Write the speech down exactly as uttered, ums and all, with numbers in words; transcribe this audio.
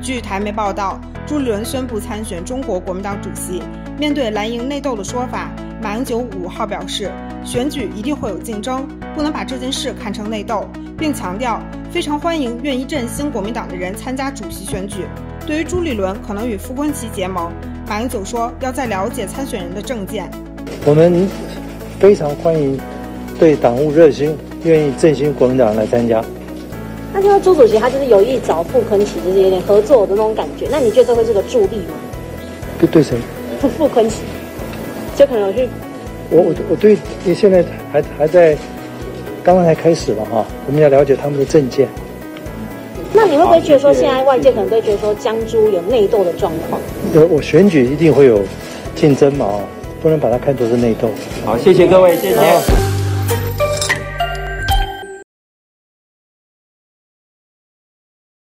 据台媒报道，朱立伦宣布参选中国国民党主席。面对蓝营内斗的说法，马英九五号表示，选举一定会有竞争，不能把这件事看成内斗，并强调非常欢迎愿意振兴国民党的人参加主席选举。对于朱立伦可能与傅昆萁结盟，马英九说要再了解参选人的政见。 我们非常欢迎对党务热心、愿意振兴国民党来参加。 那听到朱主席他就是有意找傅昆萁，就是有点合作的那种感觉。那你觉得这会是个助力吗？ 对对谁？ 傅昆萁，就可能有去。 我我我对现在还还在刚刚才开始了哈，我们要了解他们的政见。 那你会不会觉得说，现在外界可能都觉得说江朱有内斗的状况？ 我我选举一定会有竞争嘛，不能把它看作是内斗。 好，谢谢各位，谢谢。